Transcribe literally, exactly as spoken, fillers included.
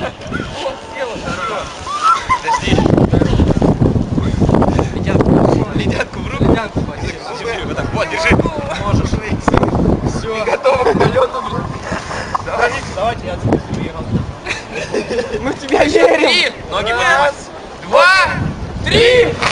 Подожди. Ледянку в руку. Ледянку держи. Вот так, вот, держи. Можешь. Все. Готово к полету, блин. Давай. Давайте я отсюда Мы в тебя верим. Три. Ноги поднимать. Два. Три.